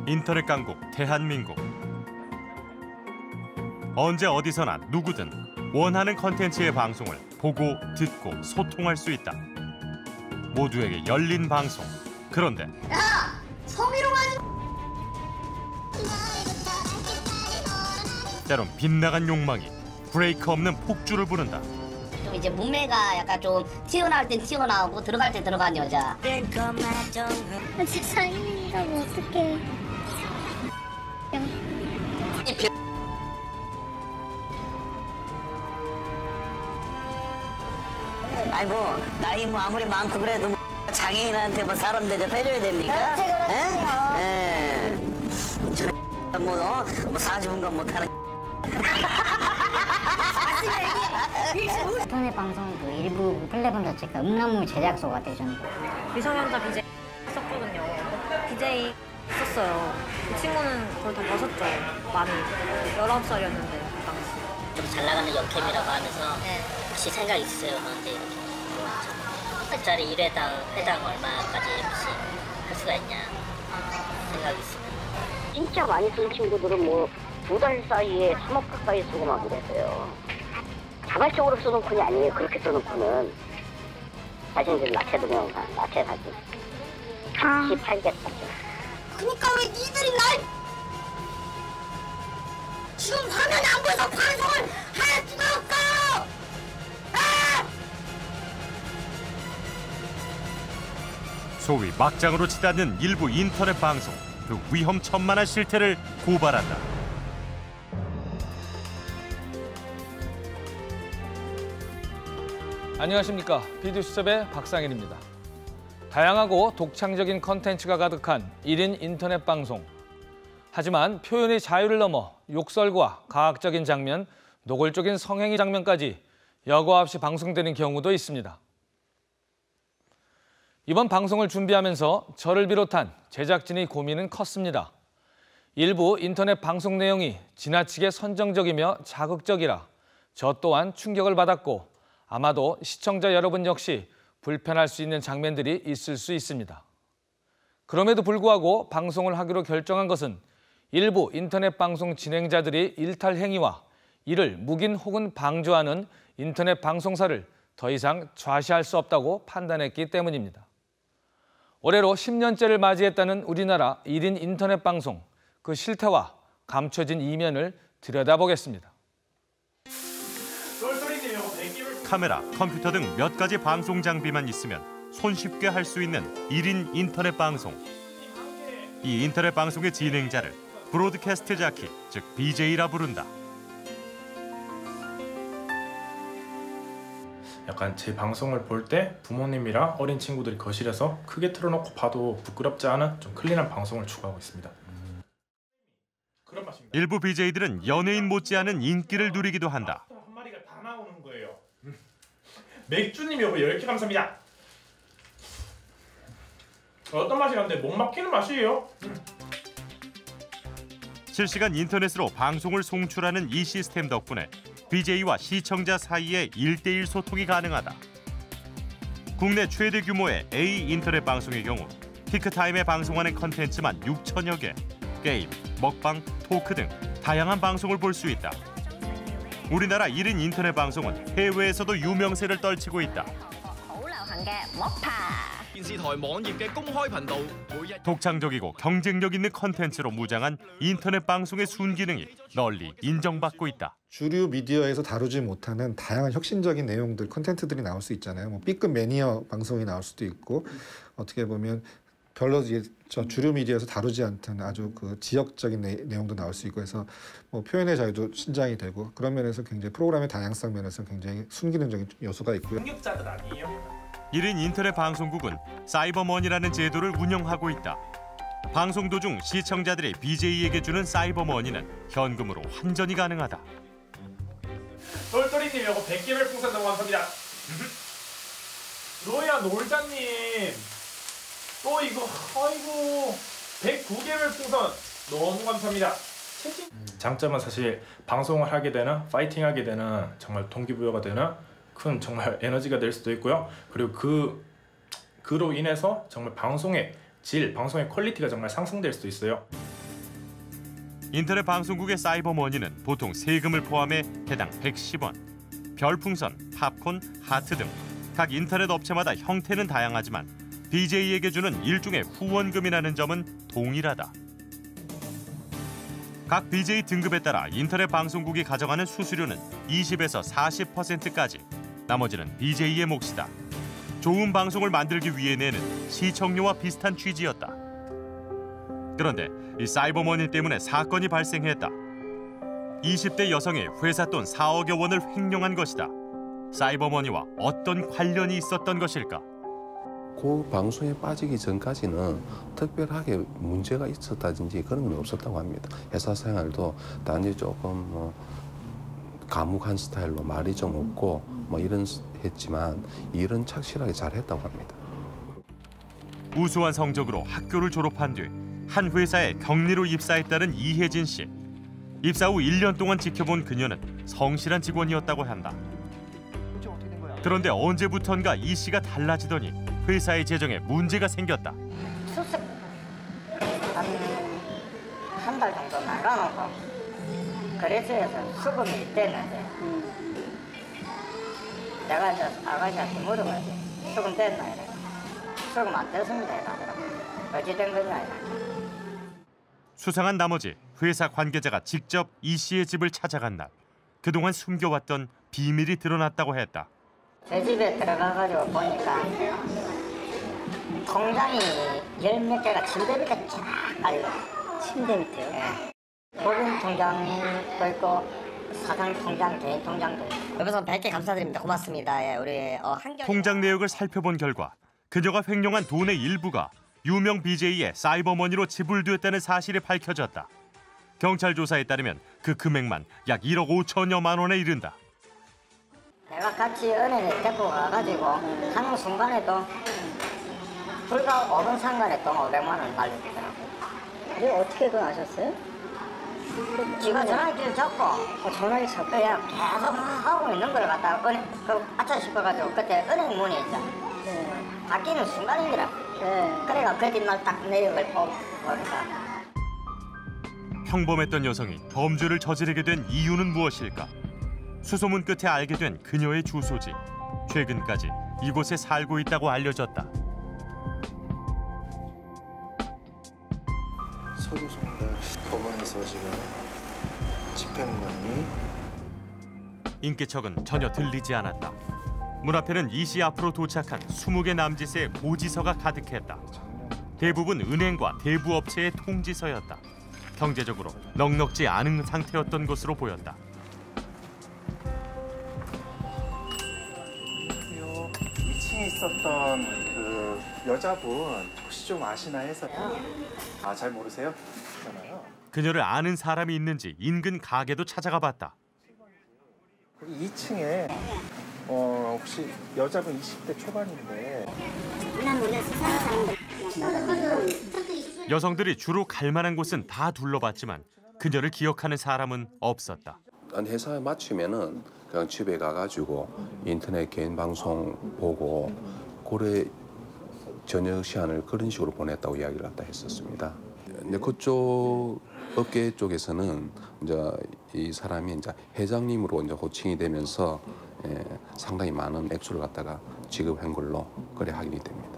인터넷 강국 대한민국. 언제 어디서나 누구든 원하는 컨텐츠의 방송을 보고 듣고 소통할 수 있다. 모두에게 열린 방송. 그런데 야! 성희롱 하지 때론 빗나간 욕망이 브레이크 없는 폭주를 부른다. 좀 이제 몸매가 약간 좀 튀어나올 땐 튀어나오고 들어갈 때 들어간 여자. 아직 상인이라고 어떡해. 아이고 나이 뭐 아무리 많고 그래도 뭐 장애인한테 뭐 사람 대접해줘야 됩니까? 예. 뭐 40분간 못하는. 인터넷 방송 그 일부 플랫폼 자체가 음란물 제작소 같아요, 저는. 미성년자 BJ 있었거든요. BJ 있었어요. 그 친구는 거의 다 벗었죠. 많이. 19살이었는데 그 당시. 좀 잘 나가는 역캠이라고 하면서 혹시 생각 있으세요? 저한테 이렇게 짜리 1회당 얼마까지 혹시 할 수가 있냐 생각이 있습니다. 진짜 많이 쓴 친구들은 뭐 2달 사이에 3억 가까이 쓰고 막 그랬어요. 자발적으로 쓰는 폰이 아니에요. 그렇게 쓰는 폰은 사실 이제 나체 동영상, 나체 사진 18개 사진. 그러니까 왜 니들이 날 지금 화면 안 보여서 방송을 할 수가 없어요! 아! 소위 막장으로 치닫는 일부 인터넷 방송. 그 위험천만한 실태를 고발한다. 안녕하십니까. 비디오수첩의 박상일입니다. 다양하고 독창적인 컨텐츠가 가득한 1인 인터넷 방송. 하지만 표현의 자유를 넘어 욕설과 가학적인 장면, 노골적인 성행위 장면까지 여과 없이 방송되는 경우도 있습니다. 이번 방송을 준비하면서 저를 비롯한 제작진의 고민은 컸습니다. 일부 인터넷 방송 내용이 지나치게 선정적이며 자극적이라 저 또한 충격을 받았고 아마도 시청자 여러분 역시 불편할 수 있는 장면들이 있을 수 있습니다. 그럼에도 불구하고 방송을 하기로 결정한 것은 일부 인터넷 방송 진행자들의 일탈 행위와 이를 묵인 혹은 방조하는 인터넷 방송사를 더 이상 좌시할 수 없다고 판단했기 때문입니다. 올해로 10년째를 맞이했다는 우리나라 1인 인터넷 방송, 그 실태와 감춰진 이면을 들여다보겠습니다. 카메라, 컴퓨터 등 몇 가지 방송 장비만 있으면 손쉽게 할 수 있는 1인 인터넷 방송. 이 인터넷 방송의 진행자를 브로드캐스트 자키, 즉 BJ라 부른다. 약간 제 방송을 볼 때 부모님이랑 어린 친구들이 거실에서 크게 틀어놓고 봐도 부끄럽지 않은 좀 클린한 방송을 추구하고 있습니다. 그런 맛입니다. 일부 BJ들은 연예인 못지않은 인기를 누리기도 한다. 한 마리가 다 나오는 거예요. 맥주님 여보 10개 감사합니다. 어떤 맛이 나는데 못 막히는 맛이에요. 실시간 인터넷으로 방송을 송출하는 이 시스템 덕분에 BJ와 시청자 사이의 1대1 소통이 가능하다. 국내 최대 규모의 A 인터넷 방송의 경우 피크타임에 방송하는 컨텐츠만 6천여 개, 게임, 먹방, 토크 등 다양한 방송을 볼 수 있다. 우리나라 1인 인터넷 방송은 해외에서도 유명세를 떨치고 있다. 독창적이고 경쟁력 있는 컨텐츠로 무장한 인터넷 방송의 순기능이 널리 인정받고 있다. 주류 미디어에서 다루지 못하는 다양한 혁신적인 내용들, 콘텐츠들이 나올 수 있잖아요. 뭐 B급 매니어 방송이 나올 수도 있고, 어떻게 보면 별로 저 주류 미디어에서 다루지 않던 아주 그 지역적인 내용도 나올 수 있고 해서 뭐 표현의 자유도 신장이 되고, 그런 면에서 굉장히 프로그램의 다양성 면에서 굉장히 순기능적인 요소가 있고요. 능력자들 아니에요? 1인 인터넷 방송국은 사이버머니라는 제도를 운영하고 있다. 방송 도중 시청자들이 BJ에게 주는 사이버머니는 현금으로 환전이 가능하다. 똘똘이님 이거 100개 별풍선 너무 감사합니다. 로야 놀자님 또 이거 아이고 109개 별풍선 너무 감사합니다. 장점은 사실 방송을 하게 되는, 파이팅하게 되는 정말 동기부여가 되는 큰 정말 에너지가 될 수도 있고요. 그리고 그로 인해서 정말 방송의 질, 방송의 퀄리티가 정말 상승될 수도 있어요. 인터넷 방송국의 사이버머니는 보통 세금을 포함해 해당 110원, 별풍선, 팝콘, 하트 등 각 인터넷 업체마다 형태는 다양하지만 BJ에게 주는 일종의 후원금이라는 점은 동일하다. 각 BJ 등급에 따라 인터넷 방송국이 가져가는 수수료는 20에서 40%까지, 나머지는 BJ의 몫이다. 좋은 방송을 만들기 위해 내는 시청료와 비슷한 취지였다. 그런데 이 사이버머니 때문에 사건이 발생했다. 20대 여성이 회사 돈 4억여 원을 횡령한 것이다. 사이버머니와 어떤 관련이 있었던 것일까? 그 방송에 빠지기 전까지는 특별하게 문제가 있었다든지 그런 건 없었다고 합니다. 회사 생활도 단지 조금 과묵한 스타일로 말이 좀 없고 이런 했지만 일은 착실하게 잘했다고 합니다. 우수한 성적으로 학교를 졸업한 뒤 한 회사에 격리로 입사했다는 이혜진 씨. 입사 후 1년 동안 지켜본 그녀는 성실한 직원이었다고 한다. 그런데 언제부턴가 이 씨가 달라지더니 회사의 재정에 문제가 생겼다. 수습 한 달 정도 나가놓고 거래소에서 수금이 있댔는데 내가 이제 아가씨한테 물어봤지. 수금 됐나 이래. 수금 안 됐습니다 이러더라고. 어찌 된 거냐 이래. 수상한 나머지 회사 관계자가 직접 이 씨의 집을 찾아간 날, 그동안 숨겨왔던 비밀이 드러났다고 했다. 제 집에 들어가가지고 보니까 통장이 10몇 개가 침대 밑에 쫙 깔려. 침대 밑에요? 예. 법인 통장도 있고 사장 통장, 개인 통장도 있고. 여기서 100개 감사드립니다. 고맙습니다. 예, 우리 한결 통장 내역을 살펴본 결과 그녀가 횡령한 돈의 일부가 유명 BJ의 사이버머니로 지불됐다는 사실이 밝혀졌다. 경찰 조사에 따르면 그 금액만 약 1억 5천여만 원에 이른다. 내가 같이 은행에 데리고 가가지고 하는 순간에도 불과 5분 상간에 돈 500만 원 날려주더라고. 이게 어떻게 그거 아셨어요? 지가 전화기를 잡고 전화기 잡고 그냥 계속 하고 있는 걸 갖다가 아차 싶어가지고 그때 은행 문이 있잖아. 네. 바뀌는 순간이더라. 네. 그래가 그 뒷날 딱 내용을 보니까 평범했던 여성이 범죄를 저지르게 된 이유는 무엇일까? 수소문 끝에 알게 된 그녀의 주소지. 최근까지 이곳에 살고 있다고 알려졌다. 서류 송달 법원에서 지금 집행관이 인기척은 전혀 들리지 않았다. 문 앞에는 이 씨 앞으로 도착한 20개 남짓의 고지서가 가득했다. 대부분 은행과 대부업체의 통지서였다. 경제적으로 넉넉지 않은 상태였던 것으로 보였다. 2층에 있었던 그 여자분 혹시 좀 아시나 해서요. 아, 잘 모르세요? 그렇잖아요. 그녀를 아는 사람이 있는지 인근 가게도 찾아가 봤다. 2층에 혹시 여자분 20대 초반인데 여성들이 주로 갈 만한 곳은 다 둘러봤지만 그녀를 기억하는 사람은 없었다. 회사에 마치면은 그냥 집에 가가지고 인터넷 개인 방송 보고 고래 저녁 시간을 그런 식으로 보냈다고 이야기를 갖다 했었습니다. 근데 그쪽 업계 쪽에서는 이제 이 사람이 이제 회장님으로 이제 호칭이 되면서 상당히 많은 액수를 갖다가 지급한 걸로 그래 확인이 됩니다.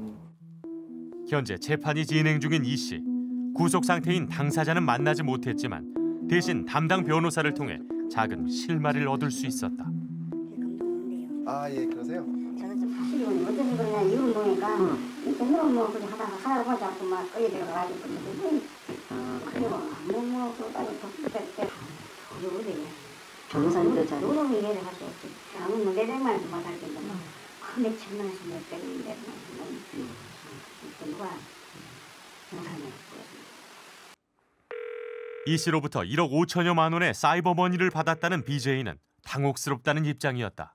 현재 재판이 진행 중인 이 씨. 구속 상태인 당사자는 만나지 못했지만 대신 담당 변호사를 통해 작은 실마리를 얻을 수 있었다. 아, 예, 그러세요? 저는 좀 사실은 어떤 거냐 이유를 보니까 뭐 그냥 하다 보자 막 끌려 들어가가지고 그리고 뭐까지 그때 어디냐 변호사님도 잘 누구는 이해를 할 수 없지. 아무 뭐 내백만 원도 못할 텐데 몇 천만 원씩 몇 백인데 누가 변호사님 이 씨로부터 1억 5천여만 원의 사이버머니를 받았다는 BJ는 당혹스럽다는 입장이었다.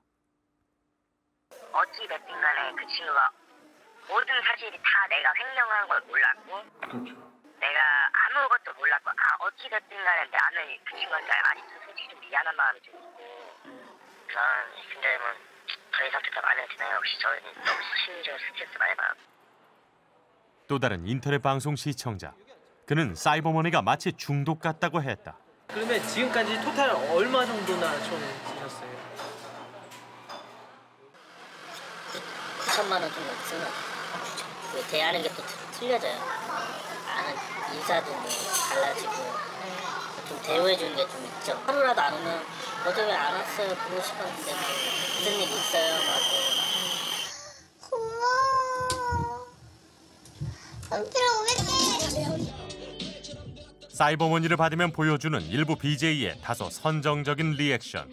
어찌 됐든 간에 그 친구가 모든 사실이 다 내가 횡령한 걸 몰랐고 그렇죠. 내가 아무것도 몰랐고 어찌 됐든 간에 나는 그 친구한테 아직도 솔직히 좀 미안한 마음이 좀 있고 저는 근데 더 이상 대답 안 해도 되나요? 혹시 저는 너무 심리적으로 스트레스 많이 받아요. 또 다른 인터넷 방송 시청자. 그는 사이버머니가 마치 중독 같다고 했다. 그러면 지금까지 토탈 얼마 정도나 처음에 쓰셨어요? 9천만 원 정도 쓰는 그 대하는 게 또 틀려져요. 아는 인사도 뭐 달라지고 좀 대우해 주는 게 좀 있죠. 하루라도 안 오면 어제 왜 안 왔어요? 보고 싶었는데 무슨 일 있어요? 고마워. 삼촌아 500개. 사이버머니를 받으면 보여주는 일부 BJ의 다소 선정적인 리액션.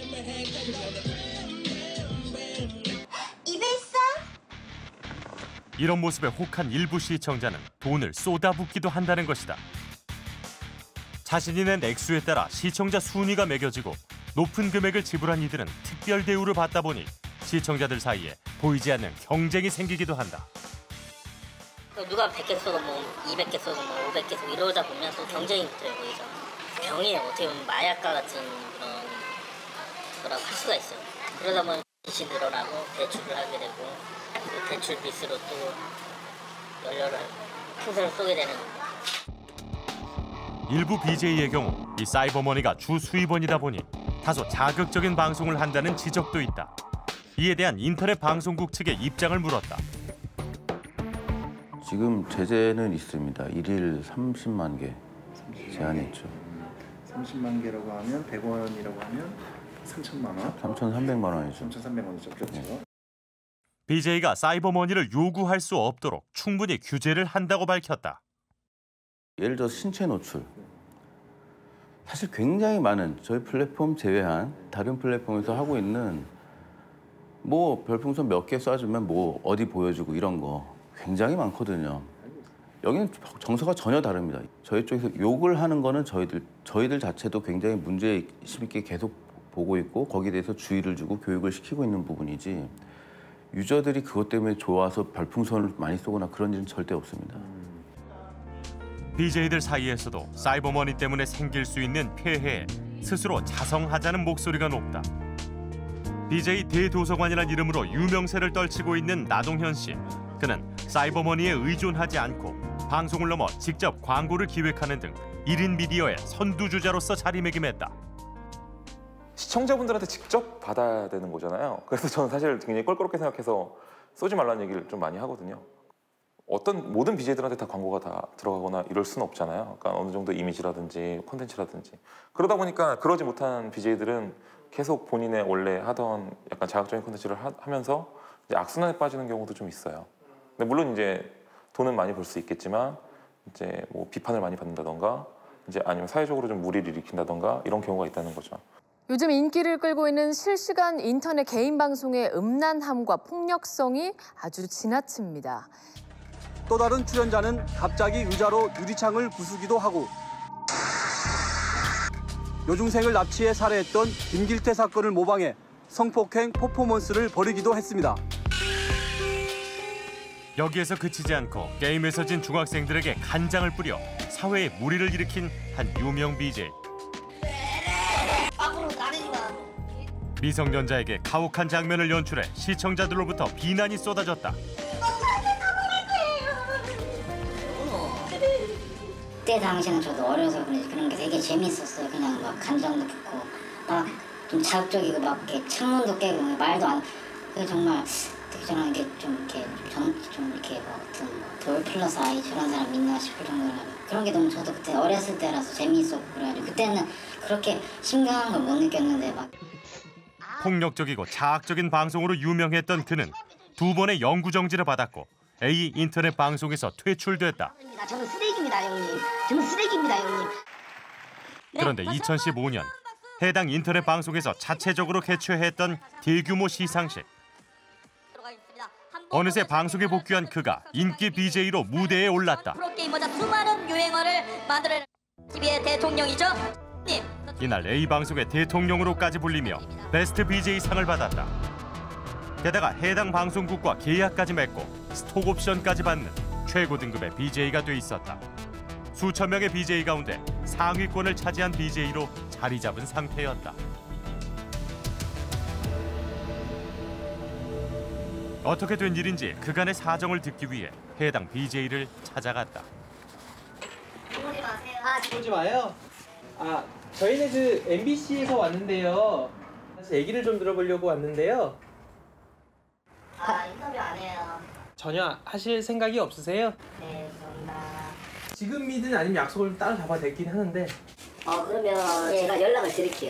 입에 있어? 이런 모습에 혹한 일부 시청자는 돈을 쏟아붓기도 한다는 것이다. 자신이 낸 액수에 따라 시청자 순위가 매겨지고 높은 금액을 지불한 이들은 특별 대우를 받다 보니 시청자들 사이에 보이지 않는 경쟁이 생기기도 한다. 누가 100개 쏘고 뭐 200개 쏘고 뭐 500개 쏘고 이러다 보면 또 경쟁이 보이죠. 병이 어떻게 보면 마약과 같은 그런 거라고 할 수가 있어요. 그러다 보면 빚이 늘어나고 대출을 하게 되고 그 대출 빚으로 또 연료를 풍선을 쏘게 되는 겁니다. 일부 BJ의 경우 이 사이버머니가 주 수입원이다 보니 다소 자극적인 방송을 한다는 지적도 있다. 이에 대한 인터넷 방송국 측의 입장을 물었다. 지금 제재는 있습니다. 1일 30만 개 제한이 있죠. 30만 개라고 하면 100원이라고 하면 3천만 원? 3,300만 원이죠. 3,300원 이죠. 그렇죠. BJ가 사이버머니를 요구할 수 없도록 충분히 규제를 한다고 밝혔다. 예를 들어 신체 노출. 사실 굉장히 많은 저희 플랫폼 제외한 다른 플랫폼에서 하고 있는 뭐 별풍선 몇 개 쏴주면 뭐 어디 보여주고 이런 거 굉장히 많거든요. 여기는 정서가 전혀 다릅니다. 저희 쪽에서 욕을 하는 거는 저희들 자체도 굉장히 문제의식 있게 계속 보고 있고 거기에 대해서 주의를 주고 교육을 시키고 있는 부분이지 유저들이 그것 때문에 좋아서 별풍선을 많이 쏘거나 그런 일은 절대 없습니다. BJ들 사이에서도 사이버머니 때문에 생길 수 있는 폐해에 스스로 자성하자는 목소리가 높다. BJ 대도서관이라는 이름으로 유명세를 떨치고 있는 나동현 씨. 그는 사이버머니에 의존하지 않고 방송을 넘어 직접 광고를 기획하는 등 1인 미디어의 선두주자로서 자리매김했다. 시청자분들한테 직접 받아야 되는 거잖아요. 그래서 저는 사실 굉장히 껄끄럽게 생각해서 쏘지 말라는 얘기를 좀 많이 하거든요. 모든 BJ들한테 다 광고가 다 들어가거나 이럴 수는 없잖아요. 그러니까 어느 정도 이미지라든지 콘텐츠라든지. 그러다 보니까 그러지 못한 BJ들은 계속 본인의 원래 하던 약간 자극적인 콘텐츠를 하면서 이제 악순환에 빠지는 경우도 좀 있어요. 근데 물론 이제 돈은 많이 벌 수 있겠지만 이제 뭐 비판을 많이 받는다던가 이제 아니면 사회적으로 좀 무리를 일으킨다던가 이런 경우가 있다는 거죠. 요즘 인기를 끌고 있는 실시간 인터넷 개인 방송의 음란함과 폭력성이 아주 지나칩니다. 또 다른 출연자는 갑자기 의자로 유리창을 부수기도 하고 여중생을 납치해 살해했던 김길태 사건을 모방해 성폭행 퍼포먼스를 벌이기도 했습니다. 여기에서 그치지 않고 게임에서 진 중학생들에게 간장을 뿌려 사회에 무리를 일으킨 한 유명 BJ. 미성년자에게 가혹한 장면을 연출해 시청자들로부터 비난이 쏟아졌다. 그때 당시에는 저도 어려서 그런지 그런 게 되게 재밌었어요. 그냥 막 감정도 붙고 막 좀 자극적이고 막 이렇게 창문도 깨고 말도 안. 그게 정말 저는 이게 좀 이렇게 뭐 어떤 돌 플러스 아이 저런 사람 있나 싶을 정도로 그런 게 너무 저도 그때 어렸을 때라서 재미있었고 그래가지고 그때는 그렇게 심각한 걸 못 느꼈는데 막. 폭력적이고 자학적인 방송으로 유명했던 그는 2번의 영구 정지를 받았고 A 인터넷 방송에서 퇴출됐다. 저는 쓰레기입니다, 형님. 저는 쓰레기입니다, 형님. 그런데 2015년 해당 인터넷 방송에서 자체적으로 개최했던 대규모 시상식. 어느새 방송에 복귀한 그가 인기 BJ로 무대에 올랐다. 프로게이머자 수많은 유행어를 만들어낸 TV의 대통령이죠. 이날 A 방송의 대통령으로까지 불리며 베스트 BJ 상을 받았다. 게다가 해당 방송국과 계약까지 맺고 스톡 옵션까지 받는 최고 등급의 BJ가 돼 있었다. 수천 명의 BJ 가운데 상위권을 차지한 BJ로 자리 잡은 상태였다. 어떻게 된 일인지 그간의 사정을 듣기 위해 해당 BJ를 찾아갔다. 쏘지 마세요. 쏘지 마요. 저희는 그 MBC에서 왔는데요. 사실 얘기를 좀 들어보려고 왔는데요. 인터뷰 안 해요. 전혀 하실 생각이 없으세요? 네, 죄송합니다. 지금이든 아니면 약속을 따로 잡아야 되긴 하는데. 그러면 제가 연락을 드릴게요.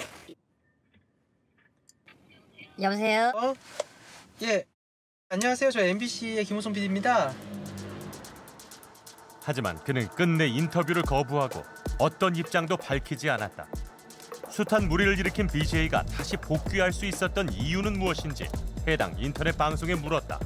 여보세요? 예. 안녕하세요. 저 MBC의 김호성 PD입니다. 하지만 그는 끝내 인터뷰를 거부하고 어떤 입장도 밝히지 않았다. 숱한 무리를 일으킨 BJ가 다시 복귀할 수 있었던 이유는 무엇인지 해당 인터넷 방송에 물었다.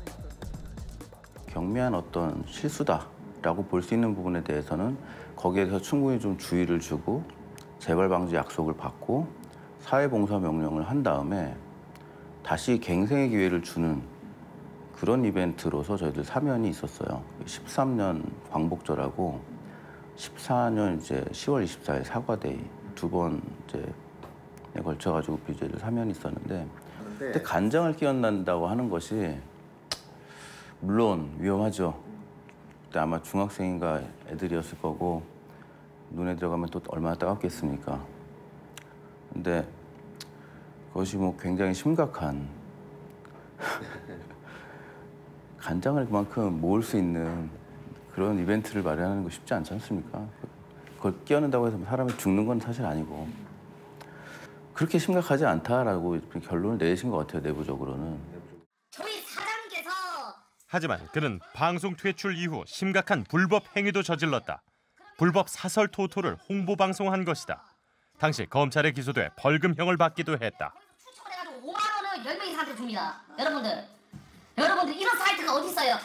경미한 어떤 실수다라고 볼 수 있는 부분에 대해서는 거기에 대해서 충분히 좀 주의를 주고 재발 방지 약속을 받고 사회봉사 명령을 한 다음에 다시 갱생의 기회를 주는 그런 이벤트로서 저희들 사면이 있었어요. 13년 광복절하고 14년 이제 10월 24일 사과데이 두 번에 걸쳐가지고 BJ들 사면이 있었는데 그때 간장을 끼얹는다고 하는 것이 물론 위험하죠. 그때 아마 중학생인가 애들이었을 거고 눈에 들어가면 또 얼마나 따갑겠습니까. 근데 그것이 뭐 굉장히 심각한 간장을 그만큼 모을 수 있는 그런 이벤트를 마련하는 거 쉽지 않지 않습니까? 그걸 끼얹는다고 해서 사람이 죽는 건 사실 아니고 그렇게 심각하지 않다라고 결론을 내신 것 같아요, 내부적으로는. 저희 사장님께서 하지만 그는 방송 퇴출 이후 심각한 불법 행위도 저질렀다. 불법 사설 토토를 홍보 방송한 것이다. 당시 검찰에 기소돼 벌금형을 받기도 했다. 추천해가지고 5만 원을 10명 이상한테 줍니다. 여러분들 이런 사이트가 어디 있어요?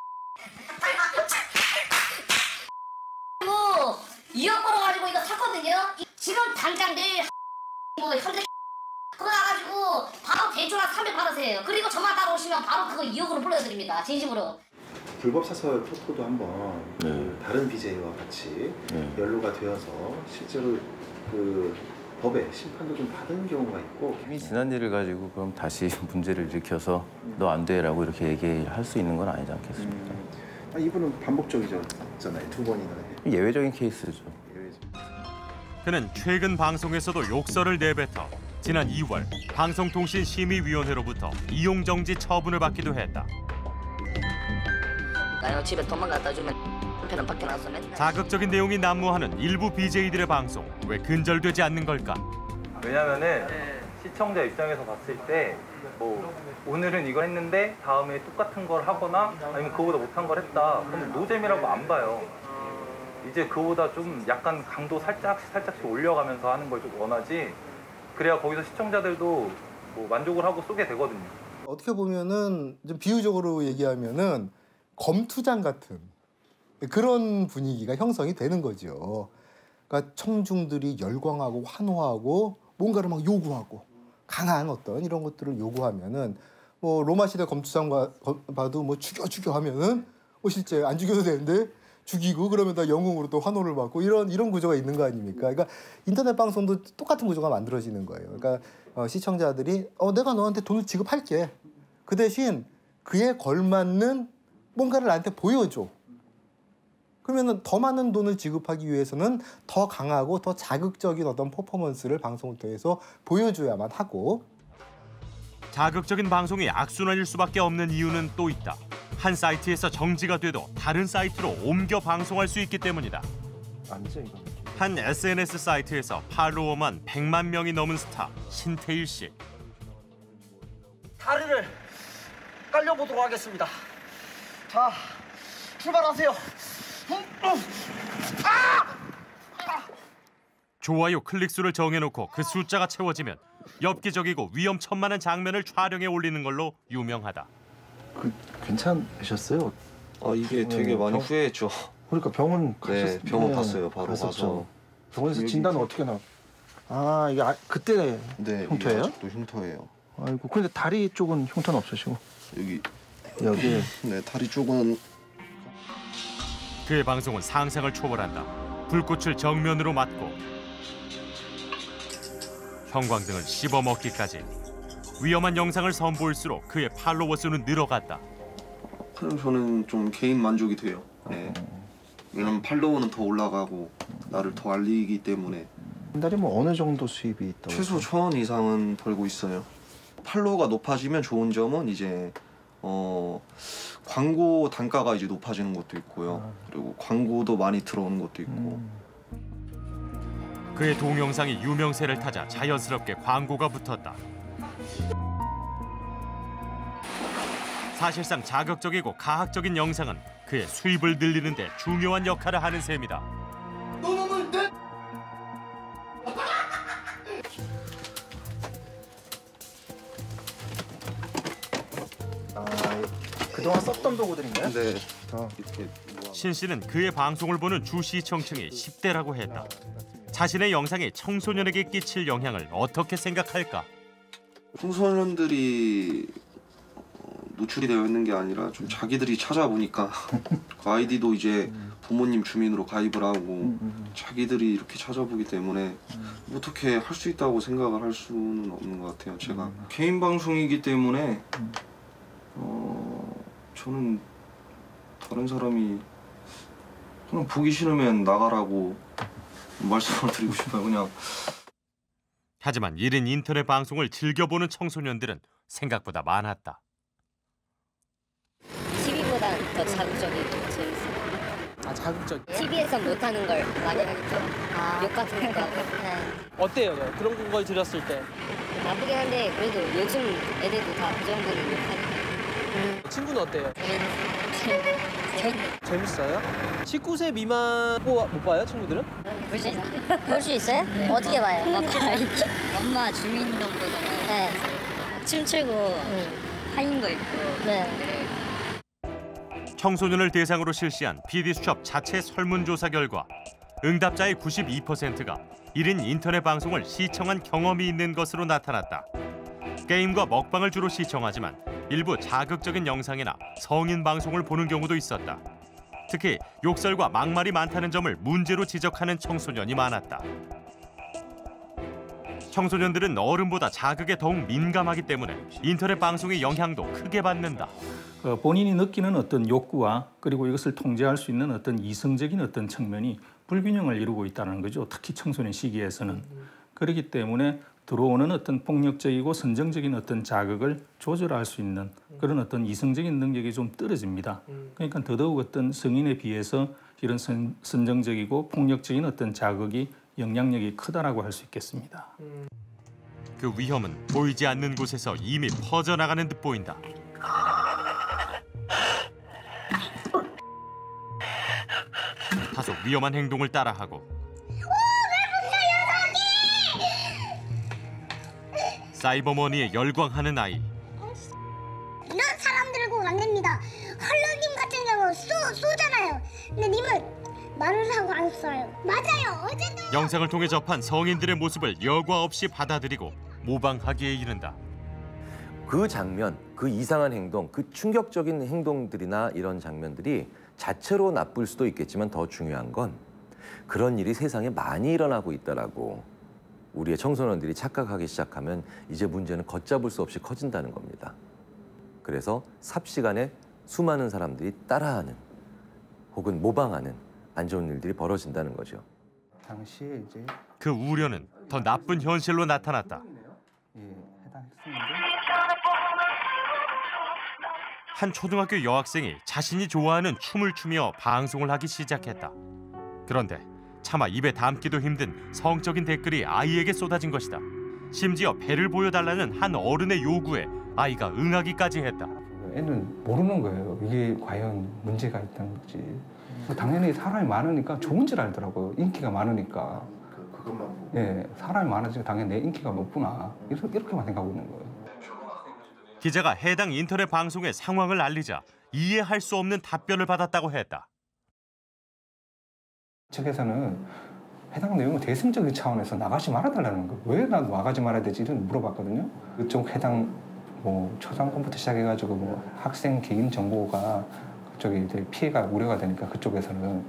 그리고 2억 벌어가지고 이거 샀거든요. 지금 당장 내일 뭐 현재 그거 나가지고 바로 대출 한 300 받으세요. 그리고 저만 따라오시면 바로 그거 2억으로 불러드립니다. 진심으로. 불법 사설 토토도 한번 그 다른 BJ와 같이 연루가 되어서 실제로 그 법의 심판도 좀 받은 경우가 있고 이미 지난 일을 가지고 그럼 다시 문제를 일으켜서 너 안 돼라고 이렇게 얘기할 수 있는 건 아니지 않겠습니까? 이분은 반복적이잖아요. 두 번이나. 예외적인 케이스죠. 그는 최근 방송에서도 욕설을 내뱉어 지난 2월 방송통신심의위원회로부터 이용정지 처분을 받기도 했다. 나요 집에 도망갔다 주면 한편은 밖에 나서 맨날. 자극적인 내용이 난무하는 일부 BJ들의 방송 왜 근절되지 않는 걸까? 왜냐면은 시청자 입장에서 봤을 때 뭐 오늘은 이거 했는데 다음에 똑같은 걸 하거나 아니면 그거보다 못한 걸 했다. 그럼 노잼이라고 안 봐요. 이제 그보다 좀 약간 강도 살짝씩 올려가면서 하는 걸 좀 원하지. 그래야 거기서 시청자들도 뭐 만족을 하고 쏘게 되거든요. 어떻게 보면은 좀 비유적으로 얘기하면은 검투장 같은 그런 분위기가 형성이 되는 거죠. 그러니까 청중들이 열광하고 환호하고 뭔가를 막 요구하고 강한 어떤 이런 것들을 요구하면은 뭐 로마 시대 검투장 봐도 뭐 죽여 하면은 실제 안 죽여도 되는데 죽이고 그러면 다 영웅으로 또 환호를 받고 이런 구조가 있는 거 아닙니까? 그러니까 인터넷 방송도 똑같은 구조가 만들어지는 거예요. 그러니까 시청자들이 내가 너한테 돈을 지급할게. 그 대신 그에 걸맞는 뭔가를 나한테 보여줘. 그러면 더 많은 돈을 지급하기 위해서는 더 강하고 더 자극적인 어떤 퍼포먼스를 방송을 통해서 보여줘야만 하고. 자극적인 방송이 악순환일 수밖에 없는 이유는 또 있다. 한 사이트에서 정지가 돼도 다른 사이트로 옮겨 방송할 수 있기 때문이다. 아니죠 이거. 한 SNS 사이트에서 팔로워만 100만 명이 넘은 스타 신태일 씨. 다리를 깔려보도록 하겠습니다. 자, 출발하세요. 좋아요 클릭수를 정해놓고 그 숫자가 채워지면 엽기적이고 위험천만한 장면을 촬영해 올리는 걸로 유명하다. 괜찮으셨어요? 이게 되게 많이 후회했죠. 그러니까 병원 네, 병원 봤어요. 바로 갔었죠. 가서. 병원에서 진단은 어떻게 이게 그때 네, 흉터예요? 아직도 흉터예요. 아이고, 근데 다리 쪽은 흉터는 없으시고. 여기. 네, 다리 쪽은. 그의 방송은 상상을 초월한다. 불꽃을 정면으로 맞고 형광등을 씹어먹기까지 위험한 영상을 선보일수록 그의 팔로워 수는 늘어갔다. 그럼 저는 좀 개인 만족이 돼요. 네. 왜냐면 팔로워는 더 올라가고 나를 더 알리기 때문에. 한 달에 뭐 어느 정도 수입이 있다고? 최소 1,000원 이상은 벌고 있어요. 팔로워가 높아지면 좋은 점은 이제 광고 단가가 이제 높아지는 것도 있고요. 그리고 광고도 많이 들어오는 것도 있고. 그의 동영상이 유명세를 타자 자연스럽게 광고가 붙었다. 사실상 자극적이고 가학적인 영상은 그의 수입을 늘리는 데 중요한 역할을 하는 셈이다. 그동안 썼던 도구들인가요? 네. 다 이렇게 신 씨는 그의 방송을 보는 주 시청층이 10대라고 했다. 자신의 영상이 청소년에게 끼칠 영향을 어떻게 생각할까? 청소년들이 노출이 되어 있는 게 아니라 좀 자기들이 찾아보니까 그 아이디도 이제 부모님 주민으로 가입을 하고 자기들이 이렇게 찾아보기 때문에 어떻게 할 수 있다고 생각을 할 수는 없는 것 같아요. 제가 개인 방송이기 때문에 저는 다른 사람이 그냥 보기 싫으면 나가라고 말씀을 드리고 싶어요. 그냥. 하지만 이른 인터넷 방송을 즐겨보는 청소년들은 생각보다 많았다. TV보다 더 자극적이고 재밌어요. 아, 자극적. TV에서 못하는 걸 많이 하겠죠. 욕 같은 것도 하고. 어때요? 그런 걸 들었을 때? 나쁘긴 한데 그래도 요즘 애들도 다 그 정도는 욕하니까. 친구는 어때요? 재밌어요? 19세 미만 못 봐요, 친구들은? 볼 수 있어요? 어떻게 봐요? 엄마 주민등록부잖아요. 네. 춤추고 하인 거 있고. 네. 청소년을 대상으로 실시한 PD수첩 자체 설문조사 결과 응답자의 92%가 이른 인터넷 방송을 시청한 경험이 있는 것으로 나타났다. 게임과 먹방을 주로 시청하지만 일부 자극적인 영상이나 성인 방송을 보는 경우도 있었다. 특히 욕설과 막말이 많다는 점을 문제로 지적하는 청소년이 많았다. 청소년들은 어른보다 자극에 더욱 민감하기 때문에 인터넷 방송의 영향도 크게 받는다. 본인이 느끼는 어떤 욕구와 그리고 이것을 통제할 수 있는 어떤 이성적인 어떤 측면이 불균형을 이루고 있다는 거죠. 특히 청소년 시기에서는. 그렇기 때문에 들어오는 어떤 폭력적이고 선정적인 어떤 자극을 조절할 수 있는 그런 어떤 이성적인 능력이 좀 떨어집니다. 그러니까 더더욱 어떤 성인에 비해서 이런 선정적이고 폭력적인 어떤 자극이 영향력이 크다라고 할 수 있겠습니다. 그 위험은 보이지 않는 곳에서 이미 퍼져나가는 듯 보인다. 다소 위험한 행동을 따라하고 사이버머니에 열광하는 아이. 이런 사람 들고 안 됩니다. 헐러님 같은 경우 쏘잖아요. 근데 님은 말을 하고 안 쏴요. 맞아요. 어제도 영상을 통해 접한 성인들의 모습을 여과 없이 받아들이고 모방하기에 이른다. 그 장면, 그 이상한 행동, 그 충격적인 행동들이나 이런 장면들이 자체로 나쁠 수도 있겠지만 더 중요한 건 그런 일이 세상에 많이 일어나고 있다라고 우리의 청소년들이 착각하기 시작하면 이제 문제는 걷잡을 수 없이 커진다는 겁니다. 그래서 삽시간에 수많은 사람들이 따라하는 혹은 모방하는 안 좋은 일들이 벌어진다는 거죠. 당시에 이제 그 우려는 더 나쁜 현실로 나타났다. 한 초등학교 여학생이 자신이 좋아하는 춤을 추며 방송을 하기 시작했다. 그런데 차마 입에 담기도 힘든 성적인 댓글이 아이에게 쏟아진 것이다. 심지어 배를 보여달라는 한 어른의 요구에 아이가 응하기까지 했다. 애는 모르는 거예요. 이게 과연 문제가 있다는 거지. 당연히 사람이 많으니까 좋은 줄 알더라고요. 인기가 많으니까. 그것만 보고. 예, 사람이 많아지니까 당연히 내 인기가 높구나. 이렇게만 생각하고 있는 거예요. 기자가 해당 인터넷 방송의 상황을 알리자 이해할 수 없는 답변을 받았다고 했다. 측에서는 해당 내용을 대승적인 차원에서 나가지 말아달라는 거예요. 왜 난 나가지 말아야 되지를 물어봤거든요. 그쪽 해당 초상권부터 시작해가지고 학생 개인 정보가 그쪽에 이제 피해가 우려가 되니까 그쪽에서는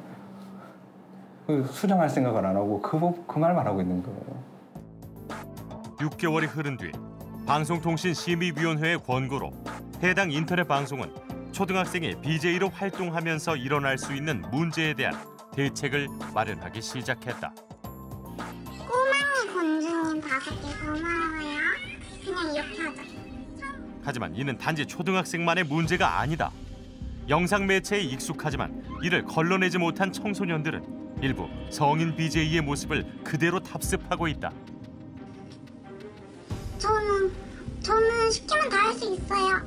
수정할 생각을 안 하고 그 말만 하고 있는 거예요. 6개월이 흐른 뒤 방송통신심의위원회의 권고로 해당 인터넷 방송은 초등학생이 BJ로 활동하면서 일어날 수 있는 문제에 대한 대책을 마련하기 시작했다. 꼬맹이 건주님 5개 고마워요. 그냥 이렇게 하자. 하지만 이는 단지 초등학생만의 문제가 아니다. 영상 매체에 익숙하지만 이를 걸러내지 못한 청소년들은 일부 성인 BJ의 모습을 그대로 답습하고 있다. 저는 시키면 다 할 수 있어요.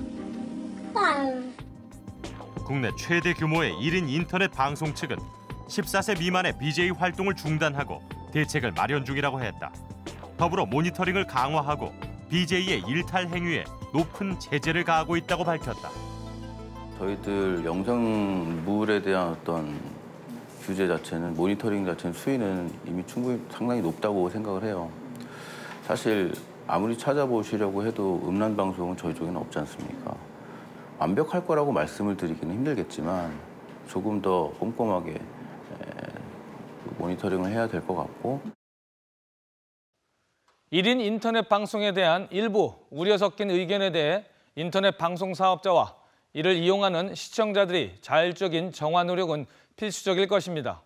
국내 최대 규모의 1인 인터넷 방송 측은 14세 미만의 BJ 활동을 중단하고 대책을 마련 중이라고 했다. 더불어 모니터링을 강화하고 BJ의 일탈 행위에 높은 제재를 가하고 있다고 밝혔다. 저희들 영상물에 대한 어떤 규제 자체는, 모니터링 자체는 수위는 이미 충분히 상당히 높다고 생각을 해요. 사실 아무리 찾아보시려고 해도 음란 방송은 저희 쪽에는 없지 않습니까? 완벽할 거라고 말씀을 드리기는 힘들겠지만 조금 더 꼼꼼하게 모니터링을 해야 될 것 같고. 1인 인터넷 방송에 대한 일부 우려 섞인 의견에 대해 인터넷 방송 사업자와 이를 이용하는 시청자들이 자율적인 정화 노력은 필수적일 것입니다.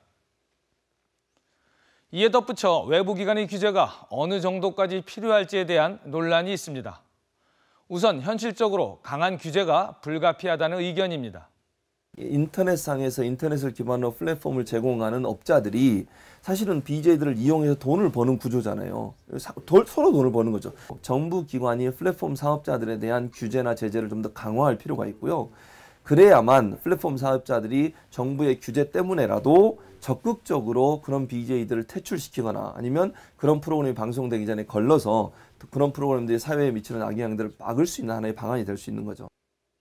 이에 덧붙여 외부 기관의 규제가 어느 정도까지 필요할지에 대한 논란이 있습니다. 우선 현실적으로 강한 규제가 불가피하다는 의견입니다. 인터넷상에서 인터넷을 기반으로 플랫폼을 제공하는 업자들이 사실은 BJ들을 이용해서 돈을 버는 구조잖아요. 서로 돈을 버는 거죠. 정부 기관이 플랫폼 사업자들에 대한 규제나 제재를 좀 더 강화할 필요가 있고요. 그래야만 플랫폼 사업자들이 정부의 규제 때문에라도 적극적으로 그런 BJ들을 퇴출시키거나 아니면 그런 프로그램이 방송되기 전에 걸러서 그런 프로그램들이 사회에 미치는 악영향들을 막을 수 있는 하나의 방안이 될 수 있는 거죠.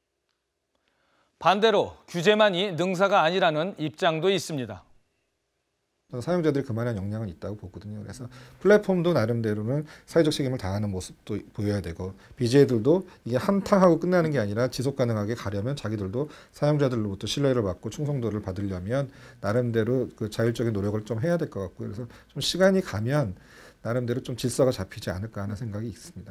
반대로 규제만이 능사가 아니라는 입장도 있습니다. 사용자들이 그만한 역량은 있다고 보거든요. 그래서 플랫폼도 나름대로는 사회적 책임을 다하는 모습도 보여야 되고 BJ들도 이게 한탕하고 끝나는 게 아니라 지속 가능하게 가려면 자기들도 사용자들로부터 신뢰를 받고 충성도를 받으려면 나름대로 그 자율적인 노력을 좀 해야 될 것 같고요. 그래서 좀 시간이 가면 나름대로 좀 질서가 잡히지 않을까 하는 생각이 있습니다.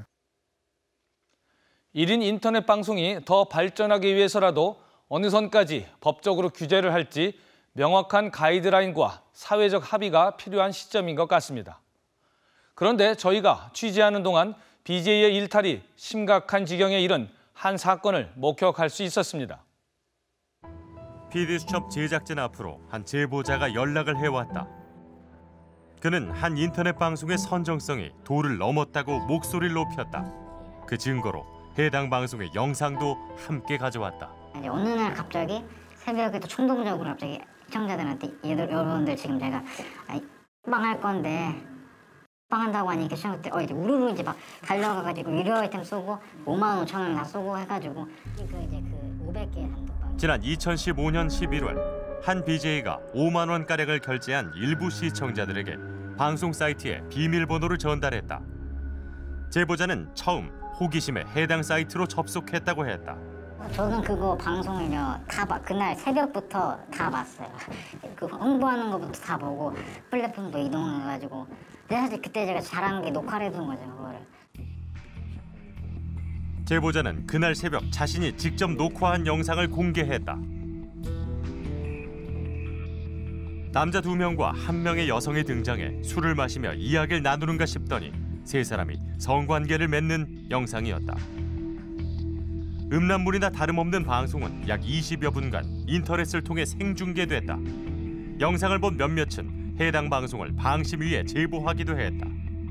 1인 인터넷 방송이 더 발전하기 위해서라도 어느 선까지 법적으로 규제를 할지 명확한 가이드라인과 사회적 합의가 필요한 시점인 것 같습니다. 그런데 저희가 취재하는 동안 BJ의 일탈이 심각한 지경에 이른 한 사건을 목격할 수 있었습니다. PD수첩 제작진 앞으로 한 제보자가 연락을 해왔다. 그는 한 인터넷 방송의 선정성이 도를 넘었다고 목소리를 높였다. 그 증거로 해당 방송의 영상도 함께 가져왔다. 어느 날 갑자기 새벽에 또 충동적으로 갑자기 시청자들한테 여러분들 지금 제가 빵할 건데 빵한다고 하니까 시청자들 이제 우르르 이제 막 달려가가지고 유료 아이템 쏘고 5만 5천 원 다 쏘고 해가지고 그 500개 단독방. 지난 2015년 11월 한 BJ가 5만 원 가량을 결제한 일부 시청자들에게 방송 사이트에 비밀번호를 전달했다. 제보자는 처음 호기심에 해당 사이트로 접속했다고 했다. 저는 그거 방송을요 그날 새벽부터 다 봤어요. 그 홍보하는 것부터 다 보고 플랫폼도 이동해가지고 근데 사실 그때 제가 잘한 게 녹화를 해둔 거죠 그거를. 제보자는 그날 새벽 자신이 직접 녹화한 영상을 공개했다. 남자 2명과 1명의 여성이 등장해 술을 마시며 이야기를 나누는가 싶더니 세 사람이 성관계를 맺는 영상이었다. 음란물이나 다름없는 방송은 약 20여 분간 인터넷을 통해 생중계됐다. 영상을 본 몇몇은 해당 방송을 방심위에 제보하기도 했다.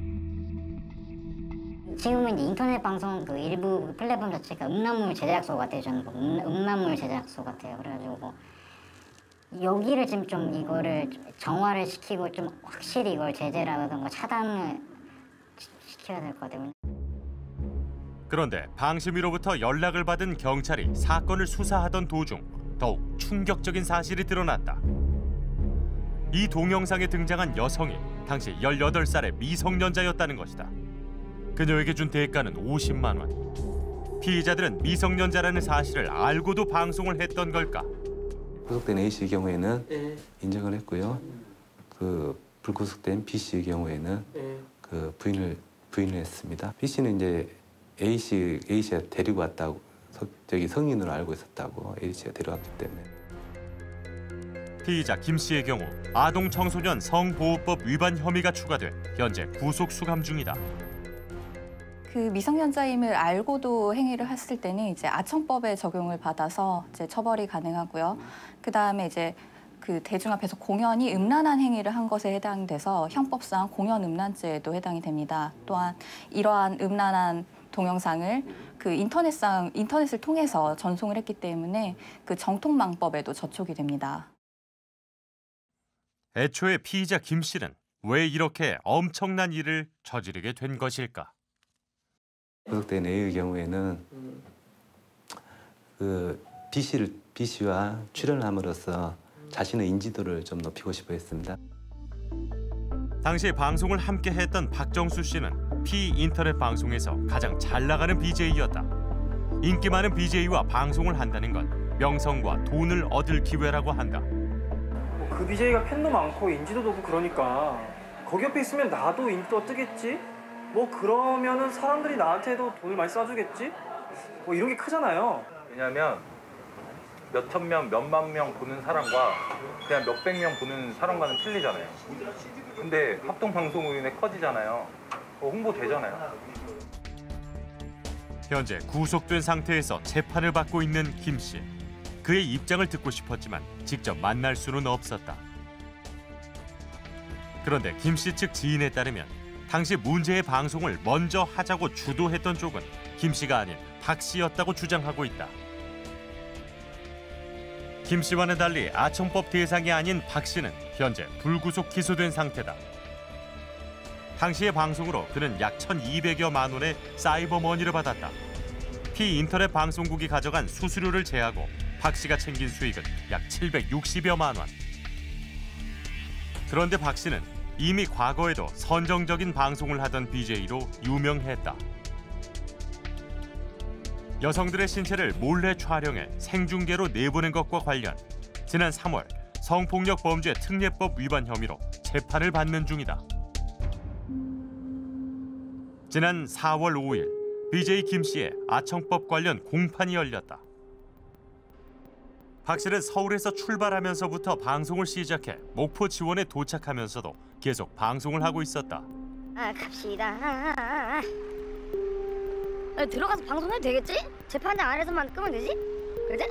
지금은 인터넷 방송 그 일부 플랫폼 자체가 음란물 제작소 같아요. 저는 음란물 제작소 같아요. 그래가지고 여기를 지금 좀 이거를 정화를 시키고 좀 확실히 이걸 제재라든가 차단을 시켜야 될 것 같아요. 그런데 방심위로부터 연락을 받은 경찰이 사건을 수사하던 도중 더욱 충격적인 사실이 드러났다. 이 동영상에 등장한 여성이 당시 18살의 미성년자였다는 것이다. 그녀에게 준 대가는 50만 원. 피의자들은 미성년자라는 사실을 알고도 방송을 했던 걸까? 구속된 A씨의 경우에는 인정을 했고요. 그 불구속된 B씨의 경우에는 그 부인을 했습니다. B씨는 이제 A씨가 데리고 왔다고, 성인으로 알고 있었다고, A씨가 데려왔기 때문에. 피의자 김 씨의 경우 아동 청소년 성보호법 위반 혐의가 추가돼 현재 구속 수감 중이다. 그 미성년자임을 알고도 행위를 했을 때는 이제 아청법에 적용을 받아서 이제 처벌이 가능하고요. 그 다음에 이제 그 대중 앞에서 공연히 음란한 행위를 한 것에 해당돼서 형법상 공연음란죄에도 해당이 됩니다. 또한 이러한 음란한 동영상을 그 인터넷을 통해서 전송을 했기 때문에 그 정통망법에도 저촉이 됩니다. 애초에 피의자 김 씨는 왜 이렇게 엄청난 일을 저지르게 된 것일까? 구속된 A의 경우에는 그 B 씨와 출연함으로써 자신의 인지도를 좀 높이고 싶어 했습니다. 당시 방송을 함께 했던 박정수 씨는 피 인터넷 방송에서 가장 잘 나가는 BJ였다. 인기 많은 BJ와 방송을 한다는 건 명성과 돈을 얻을 기회라고 한다. 그 BJ가 팬도 많고 인지도도 높고 그러니까 거기 옆에 있으면 나도 인지도가 뜨겠지? 뭐 그러면은 사람들이 나한테도 돈을 많이 쏴주겠지? 뭐 이런 게 크잖아요. 왜냐면 몇천 명, 몇만 명 보는 사람과 그냥 몇백 명 보는 사람과는 틀리잖아요. 근데 합동방송으로 인해 커지잖아요. 홍보되잖아요. 현재 구속된 상태에서 재판을 받고 있는 김 씨. 그의 입장을 듣고 싶었지만 직접 만날 수는 없었다. 그런데 김 씨 측 지인에 따르면 당시 문제의 방송을 먼저 하자고 주도했던 쪽은 김 씨가 아닌 박 씨였다고 주장하고 있다. 김 씨와는 달리 아청법 대상이 아닌 박 씨는 현재 불구속 기소된 상태다. 당시의 방송으로 그는 약 1,200여만 원의 사이버머니를 받았다. 피인터넷 방송국이 가져간 수수료를 제하고 박 씨가 챙긴 수익은 약 760여만 원. 그런데 박 씨는 이미 과거에도 선정적인 방송을 하던 BJ로 유명했다. 여성들의 신체를 몰래 촬영해 생중계로 내보낸 것과 관련 지난 3월 성폭력 범죄 특례법 위반 혐의로 재판을 받는 중이다. 지난 4월 5일 BJ 김 씨의 아청법 관련 공판이 열렸다. 박 씨는 서울에서 출발하면서부터 방송을 시작해 목포 지원에 도착하면서도 계속 방송을 하고 있었다. 갑시다. 들어가서 방송해도 되겠지? 재판장 안에서만 끄면 되지? 그지?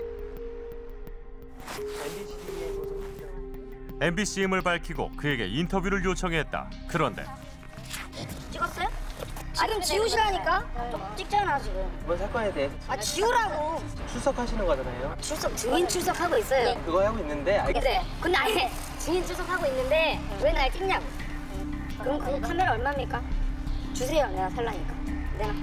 MBC임을 밝히고 그에게 인터뷰를 요청했다. 그런데 찍었어요? 지금 지우시라니까? 좀 찍잖아 지금. 뭘 사건에 대해 지우라고. 출석하시는 거잖아요. 증인 출석하고 있어요. 그거 하고 있는데 근데 아예 증인 출석하고 있는데 왜 날 찍냐고. 그럼 그거 카메라 얼마입니까? 주세요. 내가 살라니까. 내가.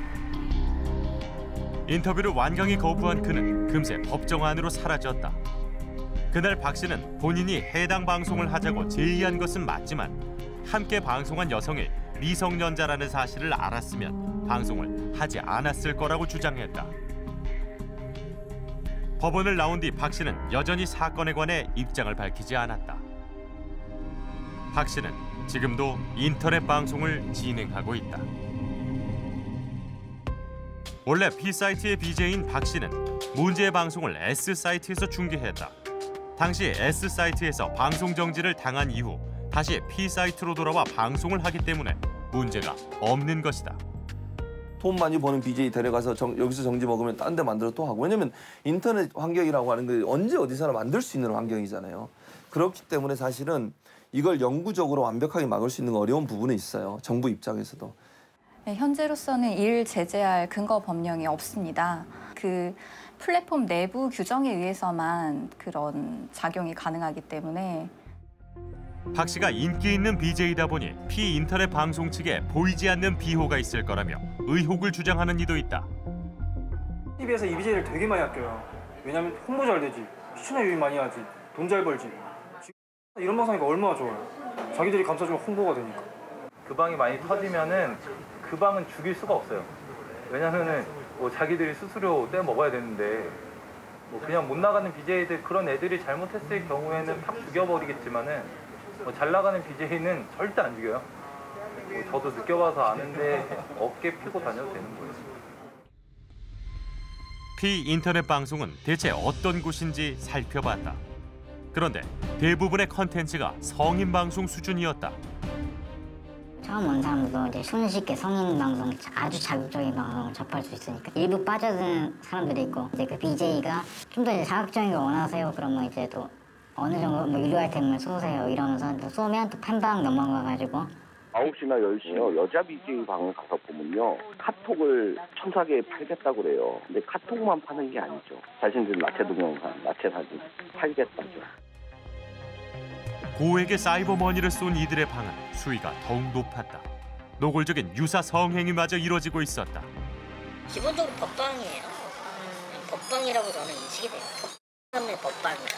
인터뷰를 완강히 거부한 그는 금세 법정 안으로 사라졌다. 그날 박 씨는 본인이 해당 방송을 하자고 제의한 것은 맞지만 함께 방송한 여성이 미성년자라는 사실을 알았으면 방송을 하지 않았을 거라고 주장했다. 법원을 나온 뒤 박 씨는 여전히 사건에 관해 입장을 밝히지 않았다. 박 씨는 지금도 인터넷 방송을 진행하고 있다. 원래 B사이트의 BJ인 박 씨는 문제의 방송을 S사이트에서 중계했다. 당시 S사이트에서 방송 정지를 당한 이후 다시 B사이트로 돌아와 방송을 하기 때문에 문제가 없는 것이다. 돈 많이 버는 BJ 데려가서 여기서 정지 먹으면 딴 데 만들어 또 하고. 왜냐면 인터넷 환경이라고 하는 게 언제 어디서나 만들 수 있는 환경이잖아요. 그렇기 때문에 사실은 이걸 영구적으로 완벽하게 막을 수 있는 어려운 부분이 있어요. 정부 입장에서도. 네, 현재로서는 이를 제재할 근거 법령이 없습니다. 그 플랫폼 내부 규정에 의해서만 그런 작용이 가능하기 때문에 박 씨가 인기 있는 BJ이다 보니 피인터넷 방송 측에 보이지 않는 비호가 있을 거라며 의혹을 주장하는 이도 있다. TV에서 이 BJ를 되게 많이 아껴요. 왜냐면 홍보 잘 되지, 시청자 유입 많이 하지, 돈 잘 벌지. 이런 방송이니까 얼마나 좋아요. 자기들이 감싸주면 홍보가 되니까. 그 방이 많이 터지면은 그 방은 죽일 수가 없어요. 왜냐면은 뭐 자기들이 수수료 떼 먹어야 되는데 뭐 그냥 못 나가는 BJ들 그런 애들이 잘못했을 경우에는 탁 죽여버리겠지만은 뭐 잘 나가는 BJ는 절대 안 죽여요. 뭐 저도 느껴봐서 아는데 어깨 펴고 다녀도 되는 거예요. 피인터넷 방송은 대체 어떤 곳인지 살펴봤다. 그런데 대부분의 컨텐츠가 성인 방송 수준이었다. 처음 온 사람도 이제 손쉽게 성인 방송, 아주 자극적인 방송을 접할 수 있으니까 일부 빠져드는 사람들이 있고, 이제 그 BJ가 좀 더 이제 자극적인 거 원하세요. 그러면 이제 또 어느 정도 뭐 유료 아이템을 쏘세요. 이러면서 또 쏘면 또 팬방 넘어가가지고 9시나 10시요. 여자 BJ 방을 가서 보면요. 카톡을 1,000개 팔겠다고 그래요. 근데 카톡만 파는 게 아니죠. 자신들 나체 동영상, 나체 사진 팔겠다죠. 고액의 사이버머니를 쏜 이들의 방은 수위가 더욱 높았다. 노골적인 유사 성행위마저 이뤄지고 있었다. 기본적으로 법방이에요. 법방이라고 저는 인식이 돼요. 법방의 법방이다.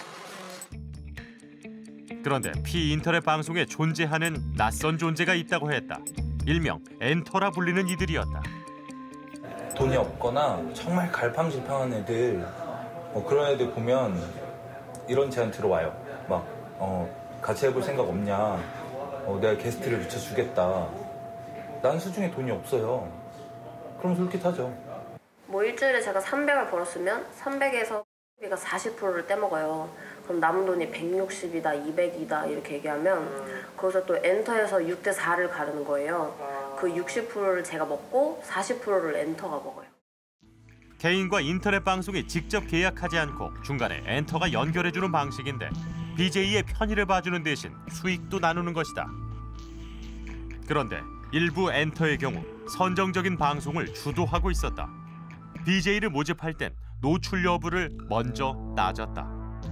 그런데 피인터넷 방송에 존재하는 낯선 존재가 있다고 했다. 일명 엔터라 불리는 이들이었다. 돈이 없거나 정말 갈팡질팡한 애들, 그런 애들 보면 이런 제안 들어와요. 막 같이 해볼 생각 없냐, 내가 게스트를 붙여주겠다. 난 수중에 돈이 없어요. 그럼 솔깃하죠. 뭐 일주일에 제가 300을 벌었으면 300에서 가 40%를 떼먹어요. 그럼 남은 돈이 160이다, 200이다 이렇게 얘기하면 거기서 또 엔터에서 6대 4를 가르는 거예요. 그 60%를 제가 먹고 40%를 엔터가 먹어요. 개인과 인터넷 방송에 직접 계약하지 않고 중간에 엔터가 연결해주는 방식인데 BJ의 편의를 봐주는 대신 수익도 나누는 것이다. 그런데 일부 엔터의 경우 선정적인 방송을 주도하고 있었다. BJ를 모집할 땐 노출 여부를 먼저 따졌다.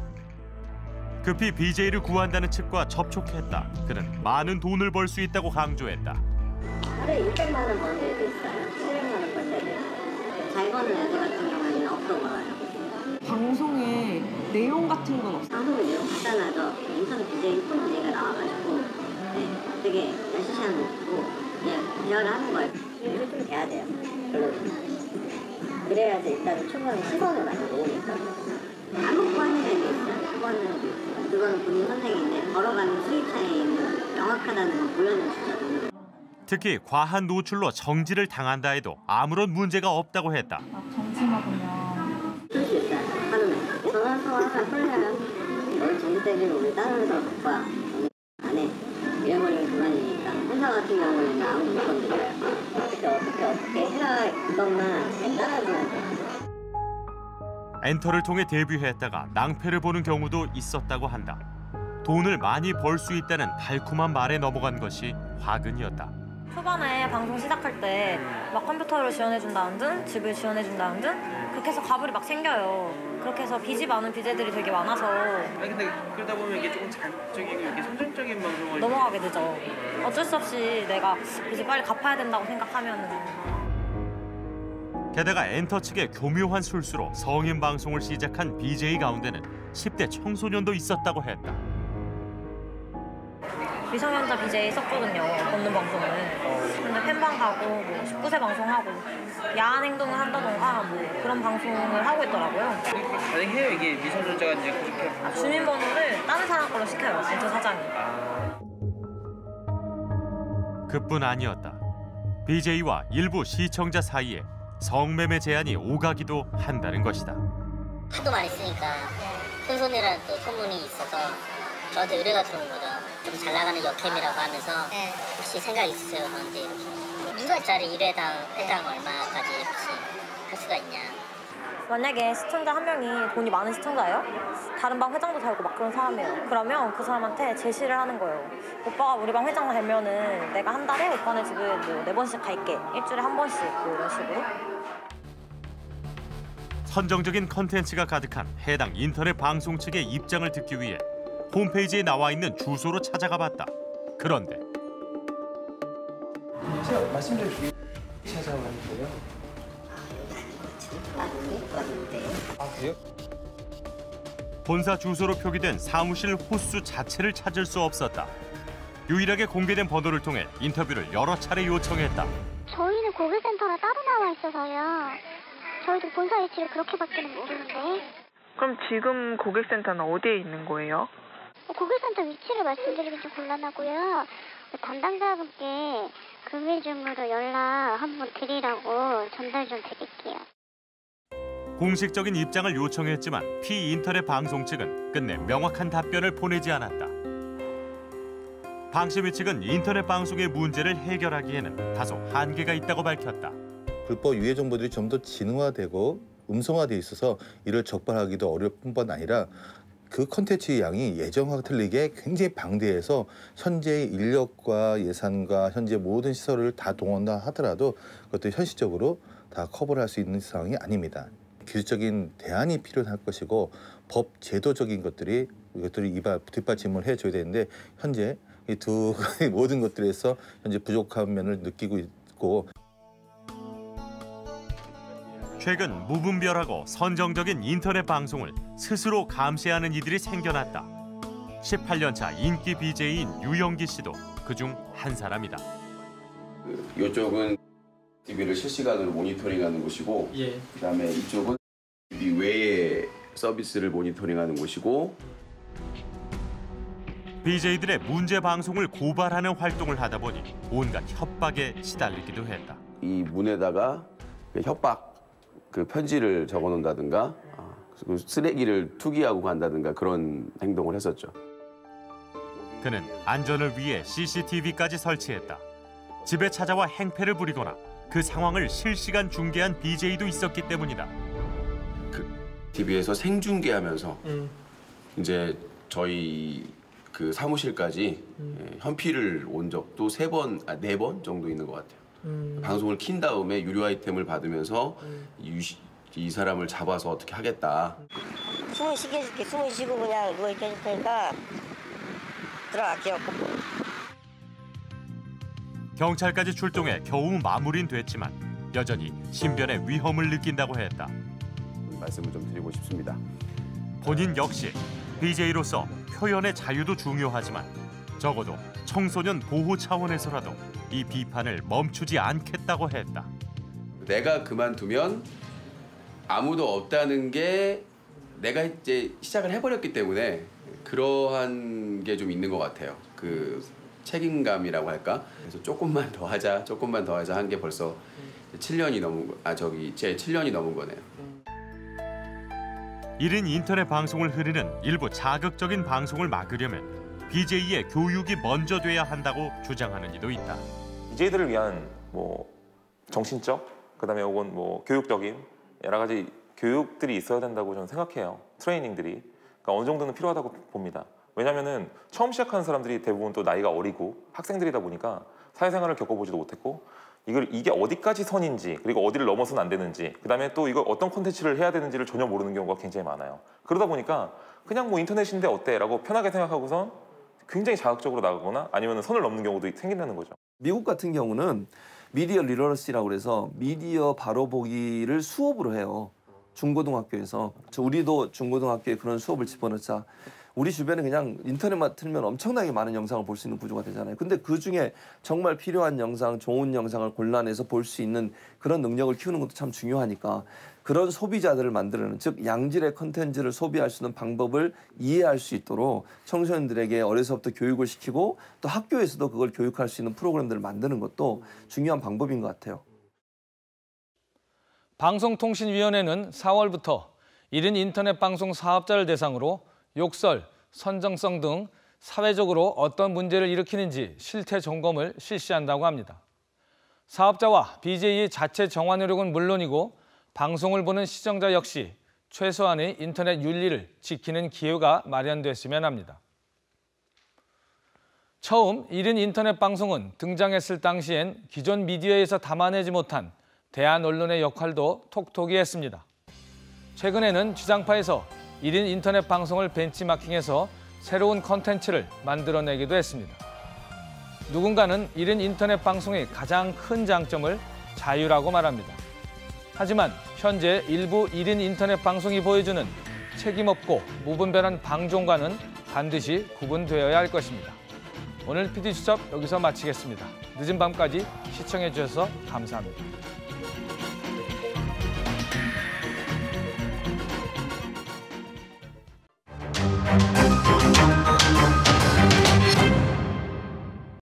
급히 BJ를 구한다는 측과 접촉했다. 그는 많은 돈을 벌 수 있다고 강조했다. 하루에 600만 원 버는 애도 있어요. 700만 원 벌 때도 있어요. 잘 버는 애들 같은 경우에는 없어 벌어요. 방송에 내용 같은 건 없어요? 방송에 내용 하잖아요. 인터넷 BJ, 폰 BJ가 나와가지고 되게 열심히 하고 그냥 대화를 하는 거예요. 일을 좀 돼야 돼요. 별로. 그래야지 일단 충분히 시선을 많이 모으니까. 안 먹고 하는 애도 있어요. 그거는 본인 선택인데 벌어가는 수입 차이는 명확하다는 걸 보여주시죠. 특히 과한 노출로 정지를 당한다 해도 아무런 문제가 없다고 했다. 정지 먹으면 그럴 수 있어요. 하루는 전화해서 하나 풀려면 너 정지 때문에 우리 다른 회사로 갈 거야. 안 해. 이래 버리면 그만이니까. 회사 같은 경우에는 아무도 못 건드려요. 어떻게 해라 그것만 따라주면 돼. 엔터를 통해 데뷔했다가 낭패를 보는 경우도 있었다고 한다. 돈을 많이 벌 수 있다는 달콤한 말에 넘어간 것이 화근이었다. 초반에 방송 시작할 때 막 컴퓨터를 지원해준다는 등 집을 지원해준다는 등 그렇게 해서 과불이 막 생겨요. 그렇게 해서 빚이 많은 BJ들이 되게 많아서 아니 근데 그러다 보면 이게 조금 자극적이고 이렇게 선정적인 방송을 넘어가게 되죠. 어쩔 수 없이 내가 빚을 빨리 갚아야 된다고 생각하면은. 게다가 엔터 측의 교묘한 술수로 성인 방송을 시작한 BJ 가운데는 10대 청소년도 있었다고 했다. 미성년자 BJ 썼거든요. 걷는 방송을. 근데 팬방 가고 뭐 19세 방송하고 야한 행동을 한다던가 뭐 그런 방송을 하고 있더라고요. 가능해요 이게 미성년자가 이제 그렇게 주민번호를 다른 사람 걸로 시켜요. 엔터 사장이. 그뿐 아니었다. BJ와 일부 시청자 사이에 성매매 제한이 오가기도 한다는 것이다. 하도 많이 쓰니까 큰손이라는 또 소문이 있어서 저한테 의뢰가 들어온 거죠. 좀 잘 나가는 여캠이라고 하면서 혹시 생각 있으세요? 저한테 이렇게. 누가 짜리 1회당 회당 얼마까지 혹시 할 수가 있냐. 만약에 시청자 한 명이 돈이 많은 시청자예요? 다른 방 회장도 달고 막 그런 사람이에요. 그러면 그 사람한테 제시를 하는 거예요. 오빠가 우리 방 회장 되면은 내가 한 달에 오빠네 집에 뭐 4번씩 갈게. 일주일에 한 번씩 뭐 이런 식으로. 선정적인 컨텐츠가 가득한 해당 인터넷 방송 측의 입장을 듣기 위해 홈페이지에 나와 있는 주소로 찾아가 봤다. 그런데 제가 말씀드린 찾아왔는데요. 아 그래요? 본사 주소로 표기된 사무실 호수 자체를 찾을 수 없었다. 유일하게 공개된 번호를 통해 인터뷰를 여러 차례 요청했다. 저희는 고객센터가 따로 나와 있어서요. 저희도 본사 위치를 그렇게밖에 못 주는데. 그럼 지금 고객센터는 어디에 있는 거예요? 고객센터 위치를 말씀드리기 좀 곤란하고요. 담당자분께 금일 중으로 연락 한번 드리라고 전달 좀 드릴게요. 공식적인 입장을 요청했지만 피인터넷 방송 측은 끝내 명확한 답변을 보내지 않았다. 방심위 측은 인터넷 방송의 문제를 해결하기에는 다소 한계가 있다고 밝혔다. 불법 유해 정보들이 좀 더 진화되고 음성화돼 있어서 이를 적발하기도 어려울 뿐만 아니라 그 콘텐츠의 양이 예전과 틀리게 굉장히 방대해서 현재의 인력과 예산과 현재 모든 시설을 다 동원한다 하더라도 그것도 현실적으로 다 커버를 할 수 있는 상황이 아닙니다. 기술적인 대안이 필요할 것이고 법 제도적인 것들이 이것들이 뒷받침을 해줘야 되는데 현재 이 두 모든 것들에서 현재 부족한 면을 느끼고 있고 최근 무분별하고 선정적인 인터넷 방송을 스스로 감시하는 이들이 생겨났다. 18년차 인기 BJ인 유영기 씨도 그중 한 사람이다. 이쪽은 TV를 실시간으로 모니터링하는 곳이고 그다음에 이쪽은 TV 외의 서비스를 모니터링하는 곳이고 BJ들의 문제 방송을 고발하는 활동을 하다 보니 온갖 협박에 시달리기도 했다. 이 문에다가 협박 그 편지를 적어놓는다든가 그리고 쓰레기를 투기하고 간다든가 그런 행동을 했었죠. 그는 안전을 위해 CCTV까지 설치했다. 집에 찾아와 행패를 부리거나 그 상황을 실시간 중계한 BJ도 있었기 때문이다. 그 TV에서 생중계하면서 이제 저희 그 사무실까지 현피를 온 적도 4번 정도 있는 것 같아요. 방송을 킨 다음에 유료 아이템을 받으면서 이 사람을 잡아서 어떻게 하겠다. 숨을 쉬게 숨을 쉬고 그냥 누워 있게 해줄 테니까 들어갈게요. 경찰까지 출동해 겨우 마무리는 됐지만 여전히 신변의 위험을 느낀다고 했다. 말씀을 좀 드리고 싶습니다. 본인 역시 BJ로서 표현의 자유도 중요하지만 적어도 청소년 보호 차원에서라도 이 비판을 멈추지 않겠다고 했다. 내가 그만두면 아무도 없다는 게 내가 이제 시작을 해버렸기 때문에 그러한 게 좀 있는 것 같아요. 그 책임감이라고 할까? 그래서 조금만 더 하자 한 게 벌써 7년이 넘은 제 7년이 넘은 거네요. 1인 인터넷 방송을 흐리는 일부 자극적인 방송을 막으려면 BJ의 교육이 먼저 돼야 한다고 주장하는 이도 있다. BJ들을 위한 뭐 정신적, 그다음에 혹은 뭐 교육적인 여러 가지 교육들이 있어야 된다고 저는 생각해요. 트레이닝들이. 그러니까 어느 정도는 필요하다고 봅니다. 왜냐면은 처음 시작하는 사람들이 대부분 또 나이가 어리고 학생들이다 보니까 사회생활을 겪어보지도 못했고 이게 어디까지 선인지 그리고 어디를 넘어서는 안 되는지 그다음에 또 이거 어떤 콘텐츠를 해야 되는지를 전혀 모르는 경우가 굉장히 많아요. 그러다 보니까 그냥 뭐 인터넷인데 어때? 라고 편하게 생각하고선 굉장히 자극적으로 나가거나 아니면 선을 넘는 경우도 생긴다는 거죠. 미국 같은 경우는 미디어 리터러시라고 그래서 미디어 바로보기를 수업으로 해요. 중고등학교에서. 우리도 중고등학교에 그런 수업을 집어넣자. 우리 주변에 그냥 인터넷만 틀면 엄청나게 많은 영상을 볼 수 있는 구조가 되잖아요. 근데 그중에 정말 필요한 영상, 좋은 영상을 골라내서 볼 수 있는 그런 능력을 키우는 것도 참 중요하니까 그런 소비자들을 만드는, 즉 양질의 컨텐츠를 소비할 수 있는 방법을 이해할 수 있도록 청소년들에게 어려서부터 교육을 시키고 또 학교에서도 그걸 교육할 수 있는 프로그램들을 만드는 것도 중요한 방법인 것 같아요. 방송통신위원회는 4월부터 1인 인터넷 방송 사업자를 대상으로 욕설, 선정성 등 사회적으로 어떤 문제를 일으키는지 실태 점검을 실시한다고 합니다. 사업자와 BJ의 자체 정화 노력은 물론이고 방송을 보는 시청자 역시 최소한의 인터넷 윤리를 지키는 기회가 마련됐으면 합니다. 처음 1인 인터넷 방송은 등장했을 당시엔 기존 미디어에서 담아내지 못한 대한 언론의 역할도 톡톡히 했습니다. 최근에는 지상파에서 1인 인터넷 방송을 벤치마킹해서 새로운 컨텐츠를 만들어내기도 했습니다. 누군가는 1인 인터넷 방송의 가장 큰 장점을 자유라고 말합니다. 하지만 현재 일부 1인 인터넷 방송이 보여주는 책임없고 무분별한 방종과는 반드시 구분되어야 할 것입니다. 오늘 PD수첩 여기서 마치겠습니다. 늦은 밤까지 시청해 주셔서 감사합니다.